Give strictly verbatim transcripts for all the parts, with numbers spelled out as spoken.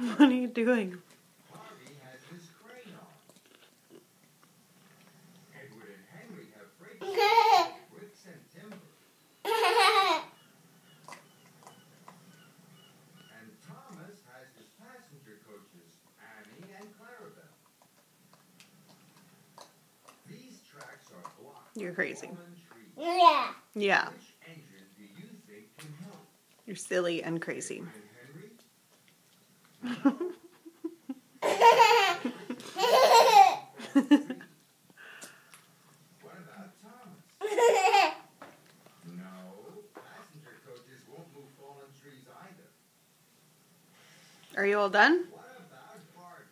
What are you doing? Harvey has his crane on. Edward and Henry have freight trains, bricks and timber. And Thomas has his passenger coaches, Annie and Clarabelle. These tracks are blocked. You're crazy. Yeah. Yeah. Which engine do you think can help? You're silly and crazy. Edward and Henry? What about Thomas? No, passenger coaches won't move fallen trees either. Are you all done? What about Barbie?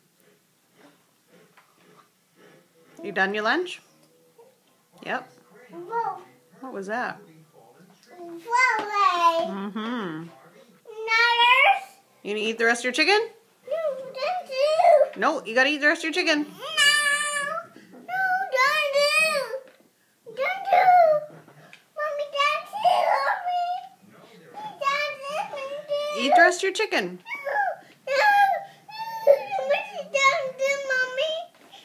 You done your lunch? Yep. Barbie's crane Whoa. will be What was that? moving fallen trees. Whoa. Mm-hmm. Barbie? Nutters. You gonna eat the rest of your chicken? No, don't do. No, you gotta eat the rest of your chicken. No. No, don't do. Don't do. Mommy, don't do. Mommy. No, there are Don't do. Eat the rest of your chicken. No. No. What you don't do, Mommy?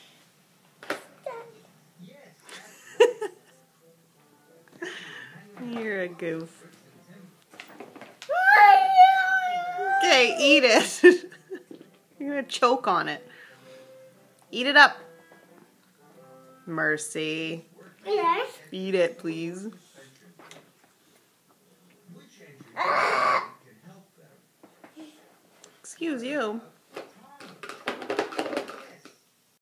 yes. You're a goof. Oh, Okay, eat it. You're gonna choke on it. Eat it up. Mercy. yes. Eat it, please. Which engine can help them? Excuse you.